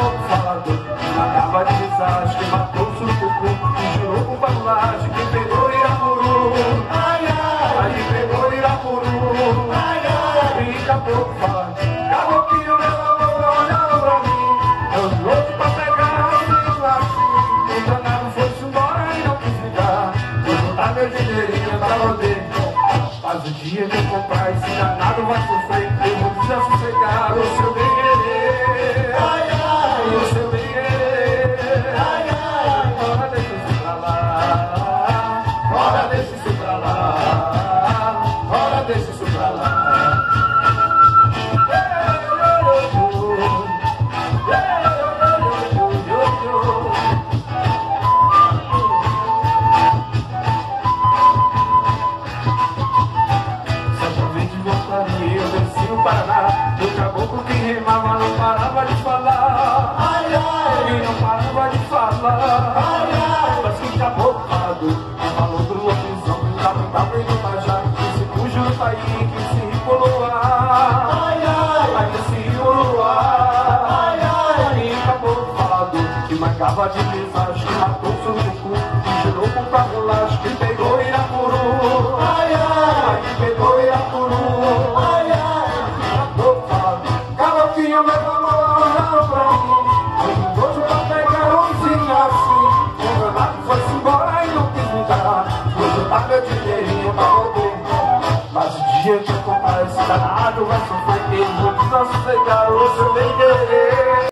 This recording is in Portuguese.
caboclo falador, acaba de desastre, que matou o surucucu, e jurou com panulagem, quem pegou Irapuru. Ai, ai, aí pegou Irapuru. Ai, ai, e caboclo falador, caboclinho meu amor, olhava pra mim, eu louco pra pegar o livro assim. O danado foi-se embora e não quis ficar, vou juntar meu dinheirinho pra poder. Mas o dia que eu comprar esse danado vai sofrer, eu vou desassossegar o seu bem querer. Ai, ai, o seu bem querer. Ai, ai, bora deixa isso pra lá, bora deixa isso pra lá, bora deixa isso pra lá. Eu desci o Paraná, o caboclo que remava não parava de falar. Ai, ai, ele não parava de falar. Ai, ai, mas que caboclo falador, falou do lobisão, do caboclo e do Majá, que se fugiu no país, que se ripolou lá. Ai, ai, que se ripolou lá. Ai, ai, e caboclo falador, que marcava de desastre, que matou o surucucu, que jurou com panulagem, que pegou Irapuru. Ai, ai, que pegou Irapuru. Caboclinho meu amor, olhava pra mim, eu doido pra pegar um vizinho assim. O danado foi-se embora e não quis voltar, vou juntar meu dinheirinho pra poder. Mas o dia que eu comprar esse danado vai sofrer, eu vou desassossegar o seu bem querer.